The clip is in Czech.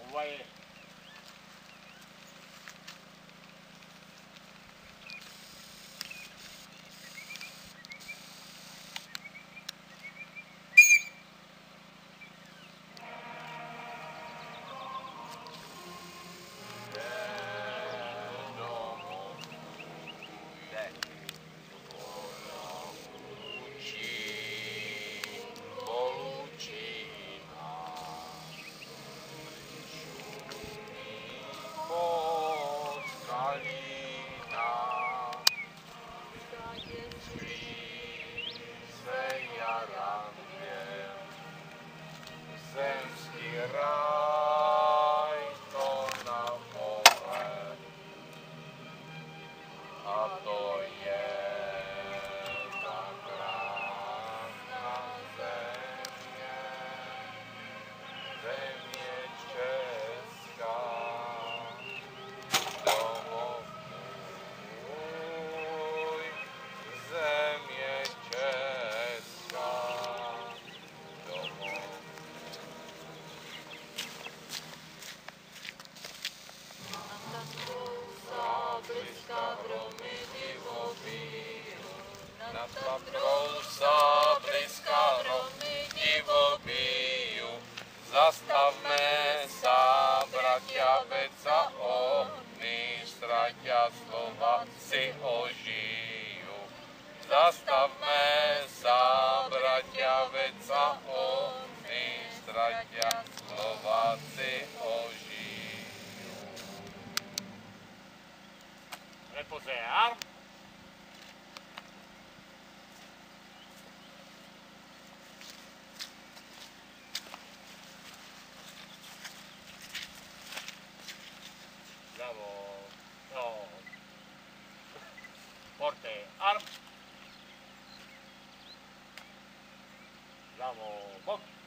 Voyez. Zemský ráj to na pole, a to je ta krásná země, země česká, domov můj, země česká, domov. Blízká hromy divobíju, nad Tatrou sa blízká hromy divobíju. Zastavme sa, bratia, veď sa oni stratia, slova si ožijú. Zastavme sa, bratia, veď sa oni stratia, slova si ožijú. Reposez, armes. Bravo. No. Porte, armes. Bravo. Bok.